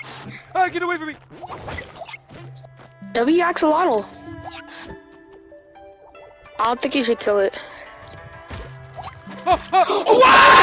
Ah, get away from me! W axolotl. I don't think you should kill it. Oh, oh, oh,